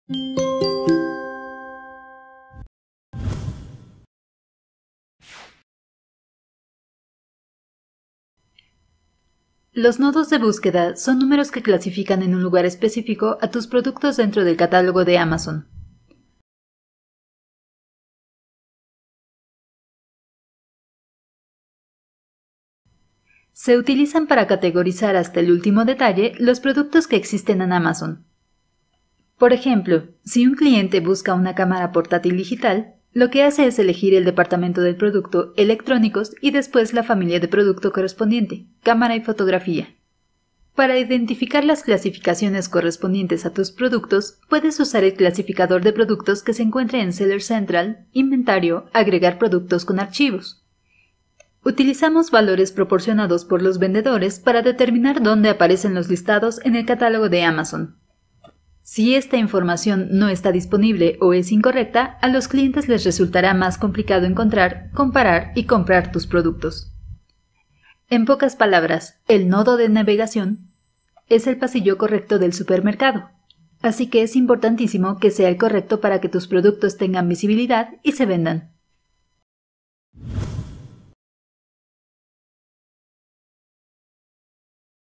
Los nodos de búsqueda son números que clasifican en un lugar específico a tus productos dentro del catálogo de Amazon. Se utilizan para categorizar hasta el último detalle los productos que existen en Amazon. Por ejemplo, si un cliente busca una cámara portátil digital, lo que hace es elegir el departamento del producto electrónicos y después la familia de producto correspondiente, cámara y fotografía. Para identificar las clasificaciones correspondientes a tus productos, puedes usar el clasificador de productos que se encuentra en Seller Central, Inventario, Agregar productos con archivos. Utilizamos valores proporcionados por los vendedores para determinar dónde aparecen los listados en el catálogo de Amazon. Si esta información no está disponible o es incorrecta, a los clientes les resultará más complicado encontrar, comparar y comprar tus productos. En pocas palabras, el nodo de navegación es el pasillo correcto del supermercado, así que es importantísimo que sea el correcto para que tus productos tengan visibilidad y se vendan.